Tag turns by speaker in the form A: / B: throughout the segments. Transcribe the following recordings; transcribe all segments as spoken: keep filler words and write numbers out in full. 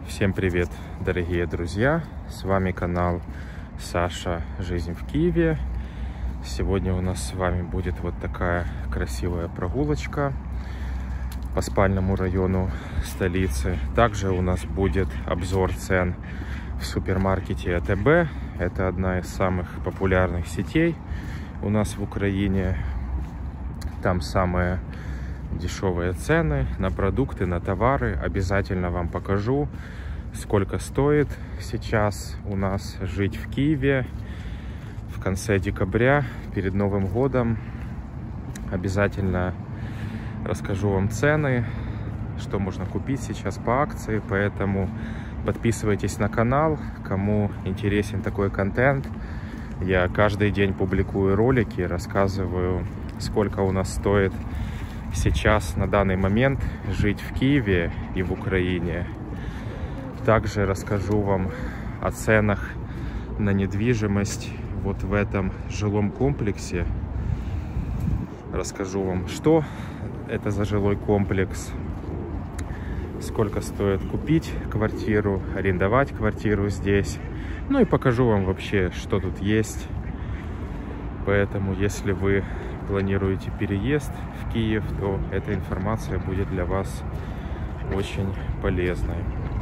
A: Всем привет, дорогие друзья! С вами канал Саша Жизнь в Киеве. Сегодня у нас с вами будет вот такая красивая прогулочка по спальному району столицы. Также у нас будет обзор цен в супермаркете а тэ бэ. Это одна из самых популярных сетей у нас в Украине. Там самые дешевые цены на продукты, на товары. Обязательно вам покажу, сколько стоит сейчас у нас жить в Киеве в конце декабря, перед Новым годом. Обязательно расскажу вам цены, что можно купить сейчас по акции. Поэтому подписывайтесь на канал, кому интересен такой контент. Я каждый день публикую ролики, рассказываю, сколько у нас стоит сейчас на данный момент жить в Киеве и в Украине. Также расскажу вам о ценах на недвижимость вот в этом жилом комплексе. Расскажу вам, что это за жилой комплекс, сколько стоит купить квартиру, арендовать квартиру здесь. Ну и покажу вам вообще, что тут есть. Поэтому, если вы планируете переезд в Киев, то эта информация будет для вас очень полезной.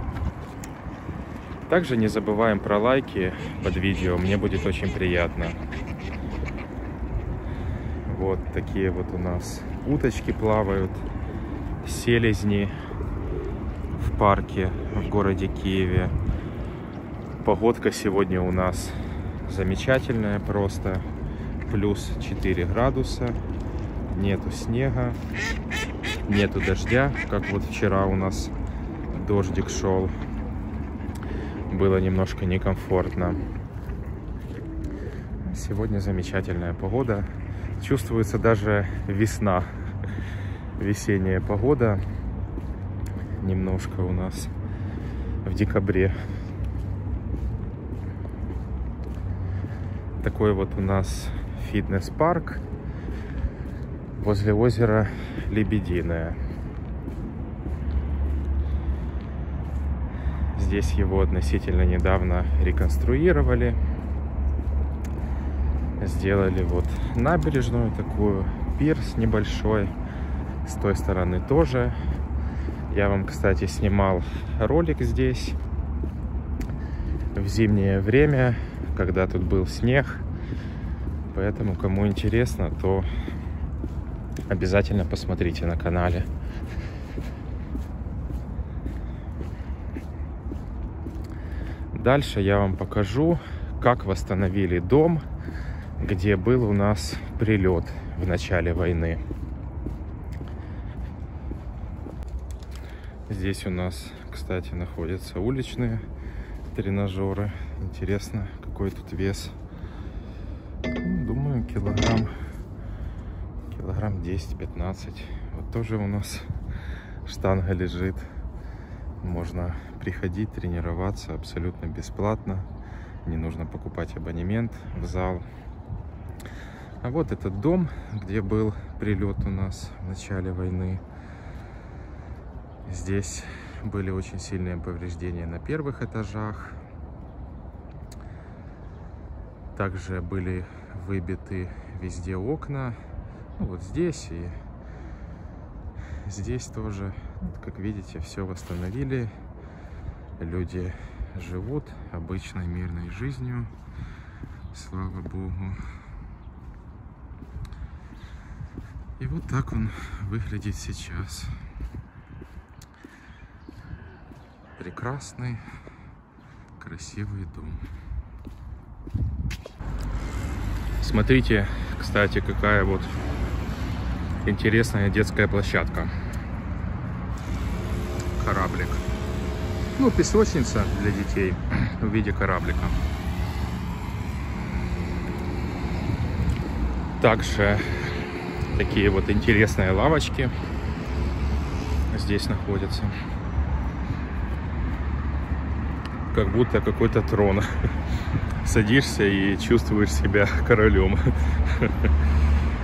A: Также не забываем про лайки под видео, мне будет очень приятно. Вот такие вот у нас уточки плавают, селезни в парке в городе Киеве. Погодка сегодня у нас замечательная просто. Плюс четыре градуса, нету снега, нету дождя, как вот вчера у нас дождик шел, было немножко некомфортно. Сегодня замечательная погода, чувствуется даже весна, весенняя погода немножко у нас в декабре. Такой вот у нас фитнес-парк возле озера Лебединое. Здесь его относительно недавно реконструировали. Сделали вот набережную такую, пирс небольшой. С той стороны тоже. Я вам, кстати, снимал ролик здесь в зимнее время, когда тут был снег. Поэтому, кому интересно, то обязательно посмотрите на канале. Дальше я вам покажу, как восстановили дом, где был у нас прилет в начале войны. Здесь у нас, кстати, находятся уличные тренажеры. Интересно, какой тут вес. Думаю, килограмм, килограмм десять-пятнадцать. Вот тоже у нас штанга лежит. Можно приходить, тренироваться абсолютно бесплатно. Не нужно покупать абонемент в зал. А вот этот дом, где был прилет у нас в начале войны. Здесь были очень сильные повреждения на первых этажах. Также были выбиты везде окна. Ну, вот здесь и здесь тоже. Вот, как видите, все восстановили. Люди живут обычной мирной жизнью. Слава Богу. И вот так он выглядит сейчас. Прекрасный, красивый дом. Смотрите, кстати, какая вот интересная детская площадка. Кораблик. Ну, песочница для детей в виде кораблика. Также такие вот интересные лавочки здесь находятся. Как будто какой-то трон. Садишься и чувствуешь себя королем.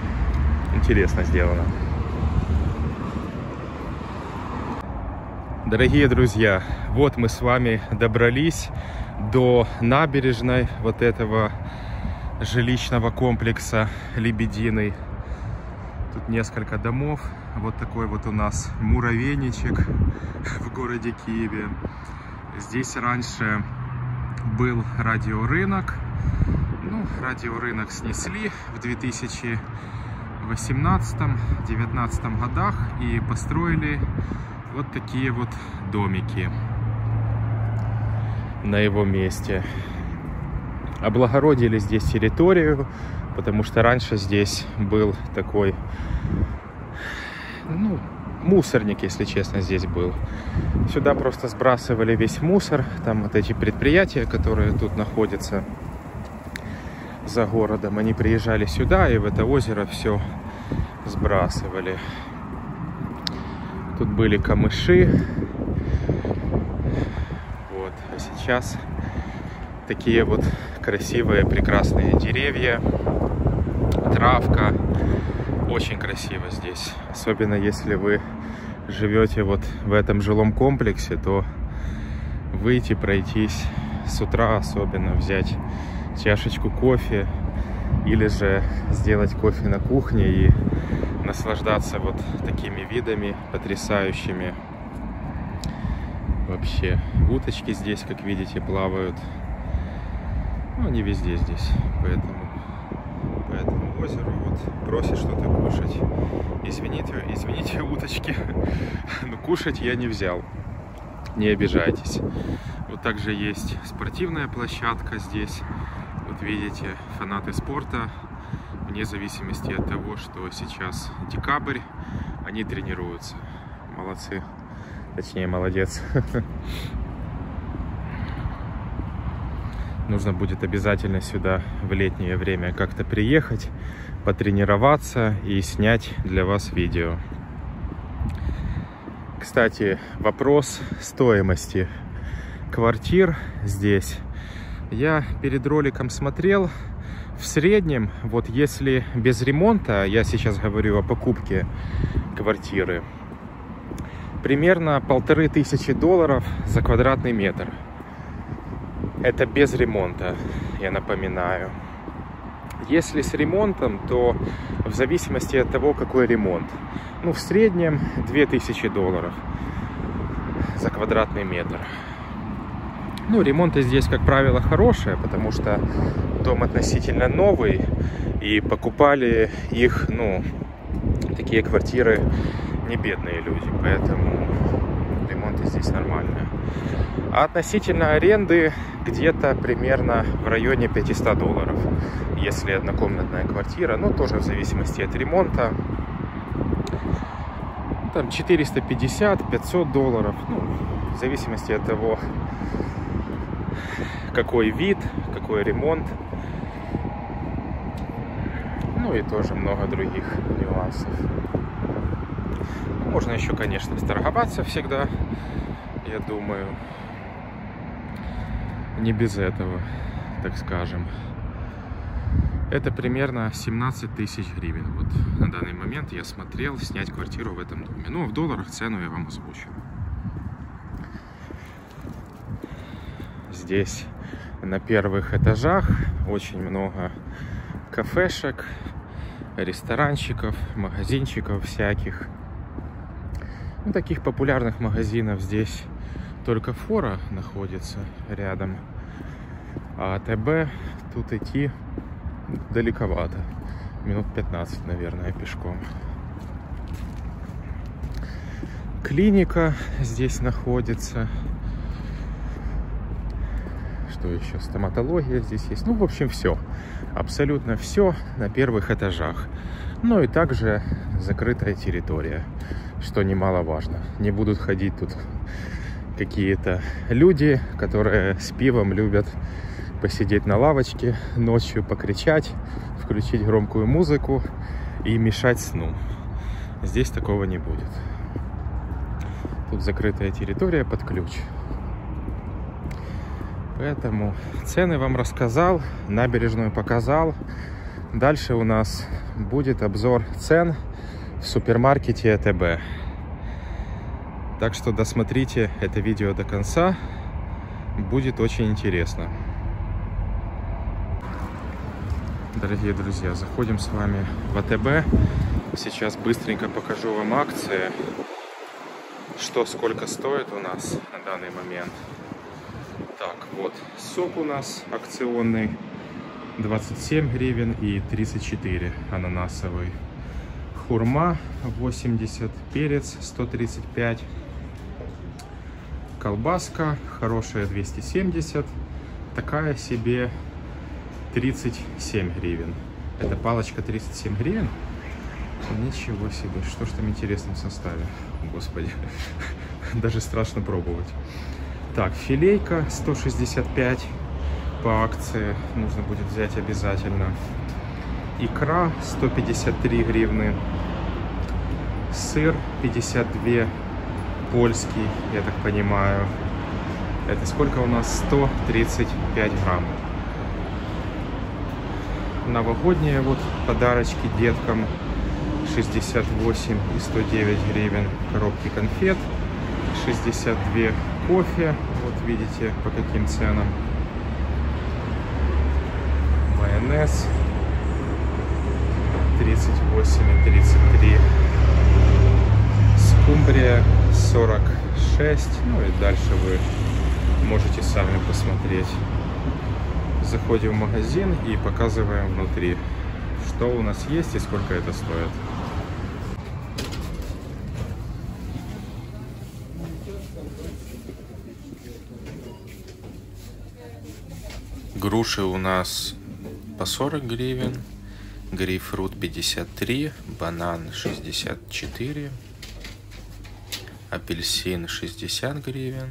A: Интересно сделано. Дорогие друзья, вот мы с вами добрались до набережной вот этого жилищного комплекса Лебединый. Тут несколько домов. Вот такой вот у нас муравейничек в городе Киеве. Здесь раньше был радиорынок. Ну, радиорынок снесли в две тысячи восемнадцатом — две тысячи девятнадцатом годах и построили вот такие вот домики на его месте. Облагородили здесь территорию, потому что раньше здесь был такой, ну, мусорник, если честно, здесь был. Сюда просто сбрасывали весь мусор. Там вот эти предприятия, которые тут находятся за городом, они приезжали сюда и в это озеро все сбрасывали. Тут были камыши. Вот. А сейчас такие вот красивые, прекрасные деревья, травка. Очень красиво здесь. Особенно если вы живете вот в этом жилом комплексе, то выйти, пройтись с утра, особенно взять чашечку кофе или же сделать кофе на кухне и наслаждаться вот такими видами потрясающими. Вообще уточки здесь, как видите, плавают. Ну, не везде здесь, поэтому по этому озеру вот просят что-то кушать. Извините, извините, уточки, но кушать я не взял. Не обижайтесь. Вот также есть спортивная площадка здесь. Вот видите, фанаты спорта, вне зависимости от того, что сейчас декабрь, они тренируются. Молодцы. Точнее, молодец. Нужно будет обязательно сюда в летнее время как-то приехать, потренироваться и снять для вас видео. Кстати, вопрос стоимости квартир здесь. Я перед роликом смотрел, в среднем, вот если без ремонта, я сейчас говорю о покупке квартиры, примерно полторы тысячи долларов за квадратный метр. Это без ремонта, я напоминаю. Если с ремонтом, то в зависимости от того, какой ремонт. Ну, в среднем две тысячи долларов за квадратный метр. Ну, ремонты здесь, как правило, хорошие, потому что дом относительно новый, и покупали их, ну, такие квартиры не бедные люди, поэтому ремонты здесь нормальные. А относительно аренды где-то примерно в районе пятисот долларов, если однокомнатная квартира, ну, тоже в зависимости от ремонта. Там четыреста пятьдесят — пятьсот долларов, ну, в зависимости от того, какой вид, какой ремонт. Ну и тоже много других нюансов. Можно еще, конечно, сторговаться всегда, я думаю. Не без этого, так скажем. Это примерно семнадцать тысяч гривен. Вот на данный момент я смотрел снять квартиру в этом доме. Ну, в долларах цену я вам озвучу. Здесь на первых этажах очень много кафешек, ресторанчиков, магазинчиков всяких. Ну, таких популярных магазинов здесь только Фора находится рядом, а АТБ тут идти далековато, минут пятнадцать, наверное, пешком. Клиника здесь находится. Что еще? Стоматология здесь есть. Ну, в общем, все. Абсолютно все на первых этажах. Ну и также закрытая территория, что немаловажно. Не будут ходить тут какие-то люди, которые с пивом любят посидеть на лавочке, ночью покричать, включить громкую музыку и мешать сну. Здесь такого не будет. Тут закрытая территория под ключ. Поэтому цены вам рассказал, набережную показал. Дальше у нас будет обзор цен в супермаркете АТБ. Так что досмотрите это видео до конца, будет очень интересно. Дорогие друзья, заходим с вами в А Тэ Бэ. Сейчас быстренько покажу вам акции, что сколько стоит у нас на данный момент. Так, вот, сок у нас акционный двадцать семь гривен и тридцать четыре ананасовый. Хурма восемьдесят, перец сто тридцать пять. Колбаска хорошая двести семьдесят, такая себе тридцать семь гривен. Это палочка тридцать семь гривен? Ничего себе, что ж там интересно в составе. Господи, даже страшно пробовать. Так, филейка сто шестьдесят пять по акции, нужно будет взять обязательно. Икра сто пятьдесят три гривны. Сыр пятьдесят два, польский, я так понимаю. Это сколько у нас? сто тридцать пять грамм. Новогодние вот подарочки деткам шестьдесят восемь и сто девять гривен. Коробки конфет шестьдесят два. Кофе, вот видите по каким ценам. Майонез тридцать восемь и тридцать три. Скумбрия сорок шесть. Ну и дальше вы можете сами посмотреть. Заходим в магазин и показываем внутри, что у нас есть и сколько это стоит. Груши у нас по сорок гривен, грейпфрут пятьдесят три, банан шестьдесят четыре, апельсин шестьдесят гривен,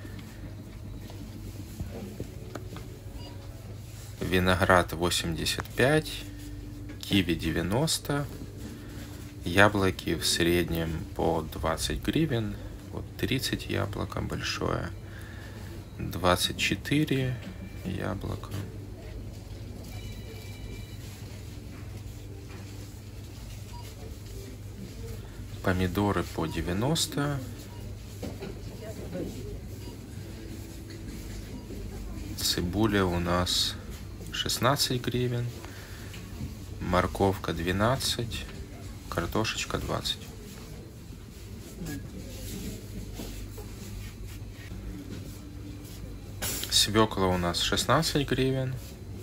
A: виноград восемьдесят пять, киви девяносто, яблоки в среднем по двадцать гривен, вот тридцать яблоко большое, двадцать четыре яблоко. Помидоры по девяносто. Цибуля у нас шестнадцать гривен. Морковка двенадцать. Картошечка двадцать. Свекла у нас шестнадцать гривен.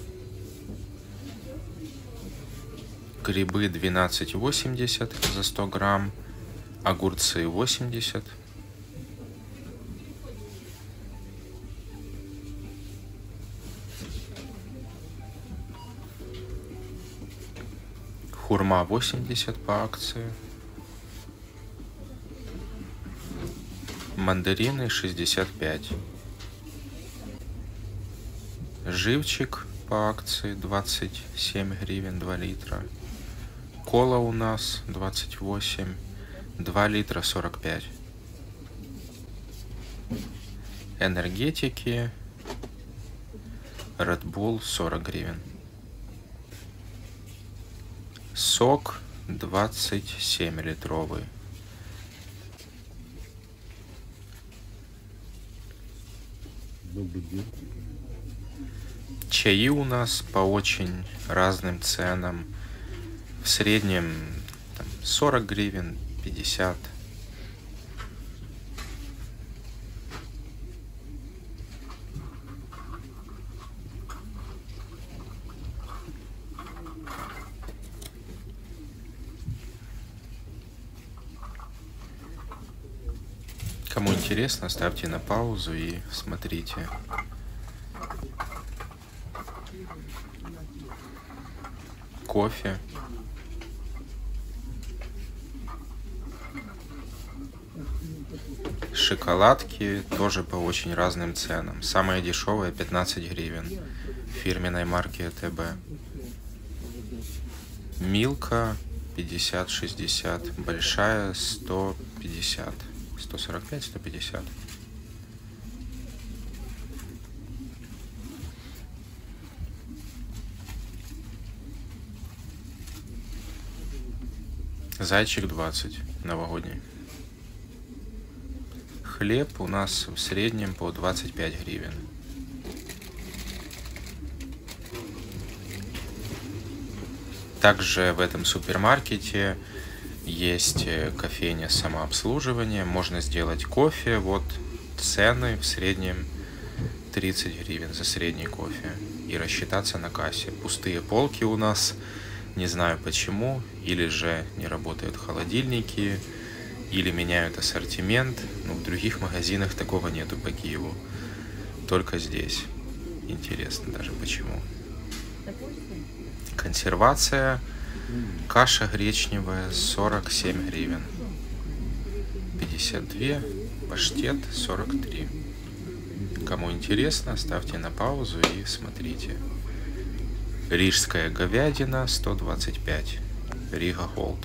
A: Грибы двенадцать восемьдесят за сто грамм. Огурцы восемьдесят. Хурма восемьдесят по акции. Мандарины шестьдесят пять. Живчик по акции двадцать семь гривен два литра. Кола у нас двадцать восемь, два литра сорок пять. Энергетики Red Bull сорок гривен. Сок двадцать семь литровый.
B: Добрый день.
A: Чаи у нас по очень разным ценам. В среднем там, сорок гривен, пятьдесят. Кому интересно, ставьте на паузу и смотрите. Кофе. Шоколадки тоже по очень разным ценам. Самая дешевая пятнадцать гривен. Фирменной марки А Тэ Бэ. Милка пятьдесят шестьдесят. Большая сто пятьдесят. сто сорок пять сто пятьдесят. Зайчик двадцать. Новогодний. Хлеб у нас в среднем по двадцать пять гривен. Также в этом супермаркете есть кофейня самообслуживания. Можно сделать кофе. Вот цены в среднем тридцать гривен за средний кофе. И рассчитаться на кассе. Пустые полки у нас. Не знаю почему. Или же не работают холодильники. Или меняют ассортимент. Но в других магазинах такого нету по Киеву. Только здесь. Интересно даже почему. Консервация. Каша гречневая сорок семь гривен. пятьдесят два. Паштет сорок три. Кому интересно, ставьте на паузу и смотрите. Рижская говядина сто двадцать пять. Рига Голд.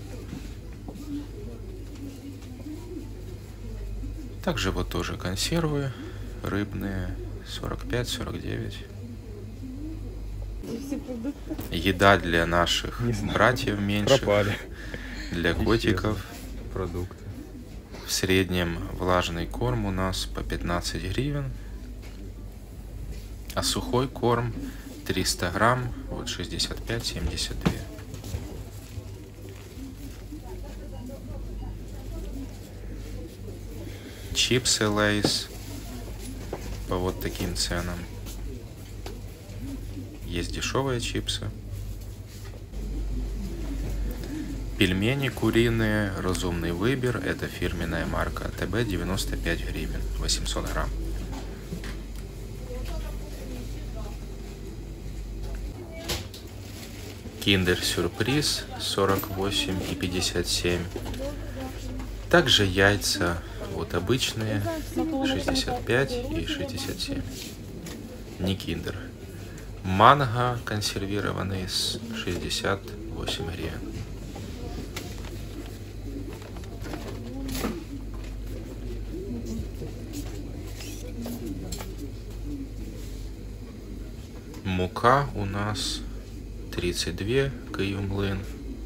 A: Также вот тоже консервы рыбные сорок пять сорок девять. Еда для наших братьев меньших. Пропали. Для котиков.
B: Продукты.
A: В среднем влажный корм у нас по пятнадцать гривен. А сухой корм триста грамм, вот шестьдесят пять семьдесят два. Чипсы Лейс по вот таким ценам. Есть дешевые чипсы. Пельмени куриные, разумный выбор. Это фирменная марка ТБ, девяносто пять гривен, восемьсот грамм. Киндер Сюрприз сорок восемь и пятьдесят семь. Также яйца вот обычные шестьдесят пять и шестьдесят семь. Не киндер. Манго консервированный с шестьдесят восемь гривен. Мука у нас тридцать два, Киевмлин.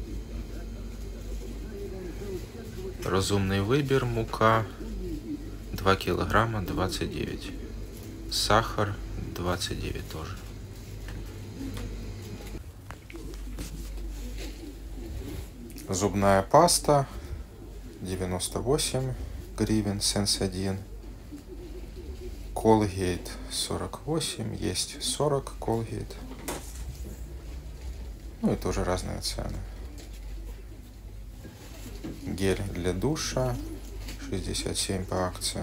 A: Разумный выбор мука два килограмма двадцать девять. Сахар двадцать девять тоже. Зубная паста девяносто восемь гривен, Сенс один. Colgate сорок восемь, есть сорок Colgate. Ну и тоже разные цены. Гель для душа шестьдесят семь по акции.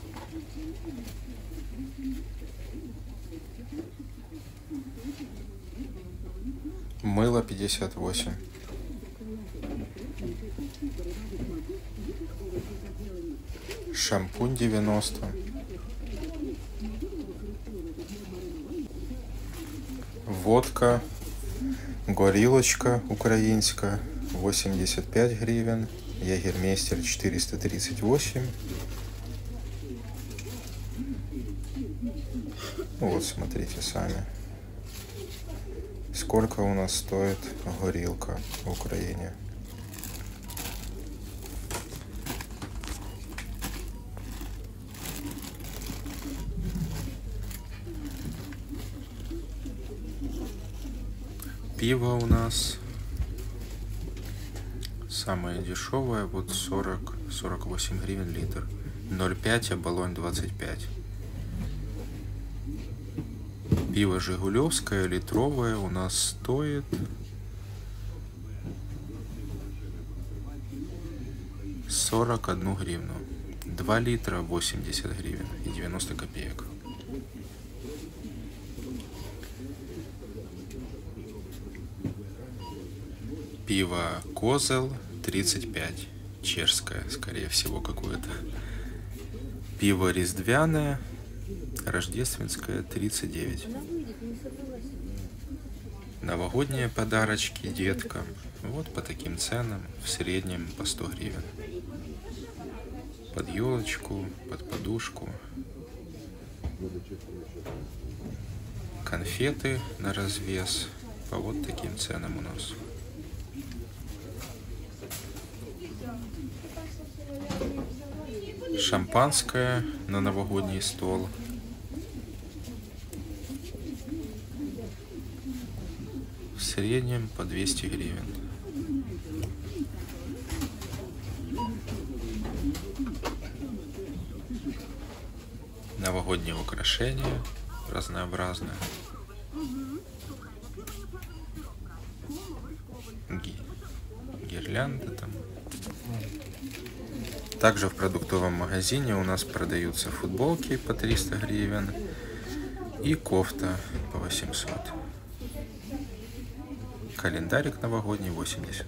A: Мыло пятьдесят восемь. Шампунь девяносто. Водка горілочка українська восемьдесят пять гривен. Ягермейстер четыреста тридцать восемь. Вот смотрите сами, сколько у нас стоит горилка в Украине. Пиво у нас самое дешевое, вот сорок сорок восемь гривен литр. ноль пять, оболонь двадцать пять. Пиво Жигулевское литровое у нас стоит сорок одну гривну. два литра восемьдесят гривен и девяносто копеек. Пиво Козел тридцать пять. Чешское, скорее всего, какое-то. Пиво Різдвяное, рождественское тридцать девять. Новогодние подарочки деткам. Вот по таким ценам, в среднем по сто гривен. Под елочку, под подушку. Конфеты на развес по вот таким ценам у нас. Шампанское на новогодний стол. В среднем по двести гривен. Новогодние украшения разнообразные. Гирлянды там. Также в продуктовом магазине у нас продаются футболки по триста гривен и кофта по восемьсот. Календарик новогодний восемьдесят.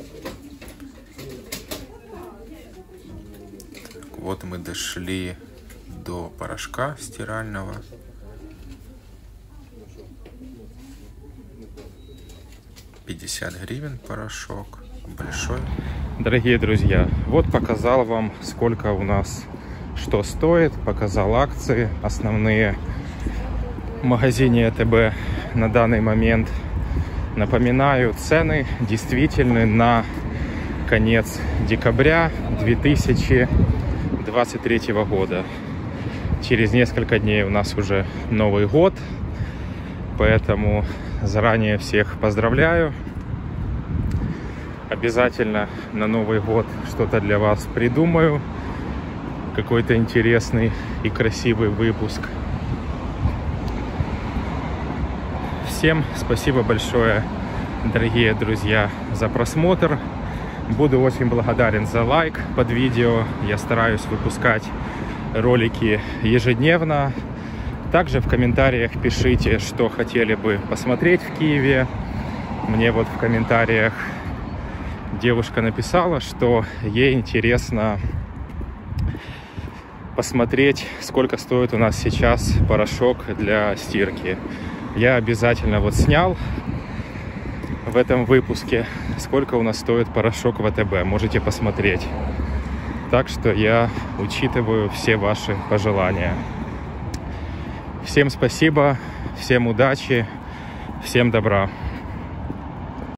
A: Так, вот мы дошли до порошка стирального. пятьдесят гривен порошок. Большой. Дорогие друзья, вот показал вам, сколько у нас что стоит. Показал акции основные в магазине АТБ на данный момент. Напоминаю, цены действительны на конец декабря две тысячи двадцать третьего года. Через несколько дней у нас уже Новый год, поэтому заранее всех поздравляю. Обязательно на Новый год что-то для вас придумаю. Какой-то интересный и красивый выпуск. Всем спасибо большое, дорогие друзья, за просмотр. Буду очень благодарен за лайк под видео. Я стараюсь выпускать ролики ежедневно. Также в комментариях пишите, что хотели бы посмотреть в Киеве. Мне вот в комментариях девушка написала, что ей интересно посмотреть, сколько стоит у нас сейчас порошок для стирки. Я обязательно вот снял в этом выпуске, сколько у нас стоит порошок в АТБ. Можете посмотреть. Так что я учитываю все ваши пожелания. Всем спасибо, всем удачи, всем добра.